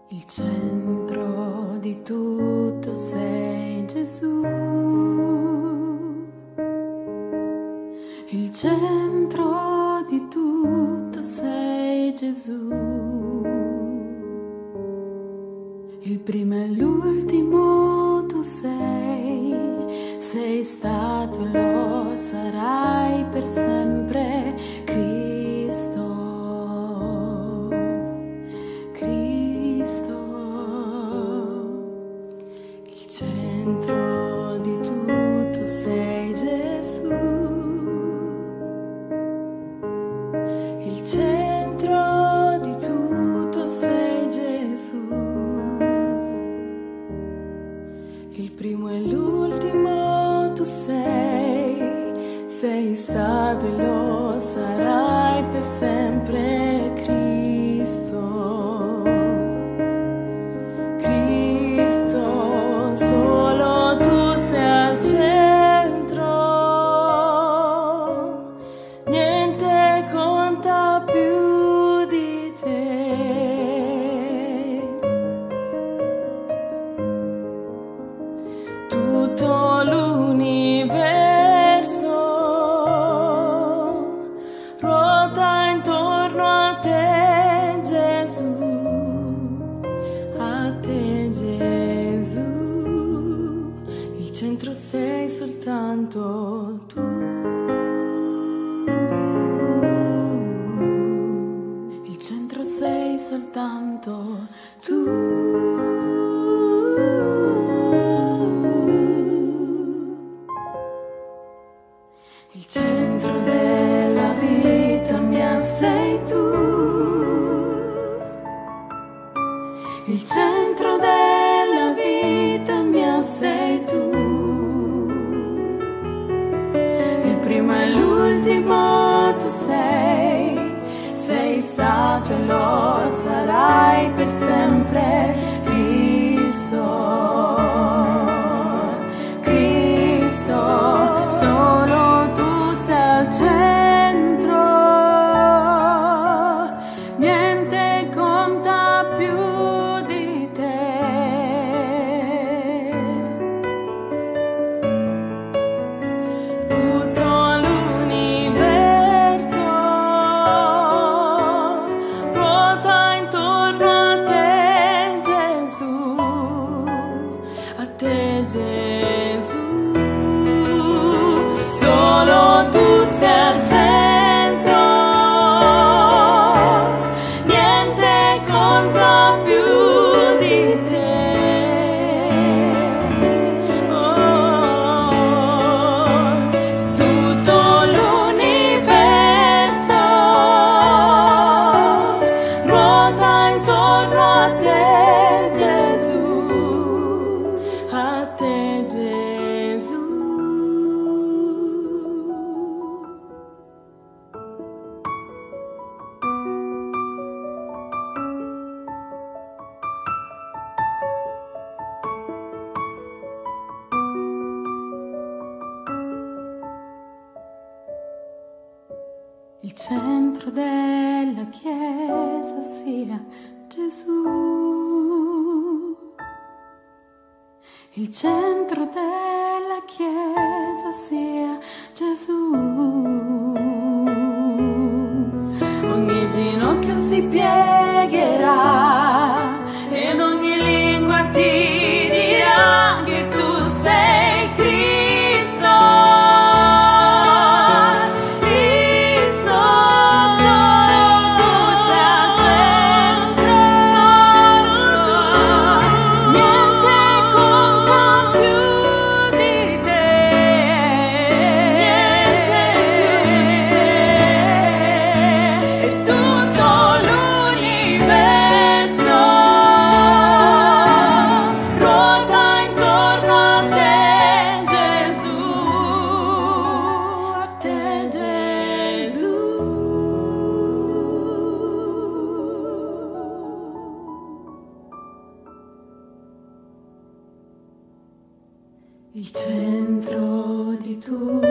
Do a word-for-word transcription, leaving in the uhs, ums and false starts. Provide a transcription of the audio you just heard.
Il centro di tutto sei Gesù, il centro di tutto sei Gesù, il primo e l'ultimo tu sei, sei stato e lo sarai per sempre, Cristo. Il centro di tutto sei Gesù, il centro di tutto sei Gesù, il primo e l'ultimo tu sei, sei stato e lo sarai per sempre, Cristo. Solo tu sei al centro, niente conta più di te. Tutto l'universo ruota intorno a te, Gesù, a te, Gesù. Il centro sei soltanto tu, il centro sei soltanto tu. Il centro della vita mia sei tu, il centro della vita mia sei tu, il primo e l'ultimo tu sei, sei stato e lo sarai per sempre, Cristo, Cristo, solo tu sei al centro, niente conta più di te. Tutto l'universo ruota intorno a te, Gesù, a te, Gesù. Solo tu sei al centro, niente conta più di te. Oh, tutto l'universo ruota intorno a te, Gesù, a te, Gesù. Il centro della Chiesa sia Gesù, il centro della Chiesa sia Gesù, ogni ginocchio si piegherà ed ogni lingua ti dirà che tu sei Cristo. Il centro di tutto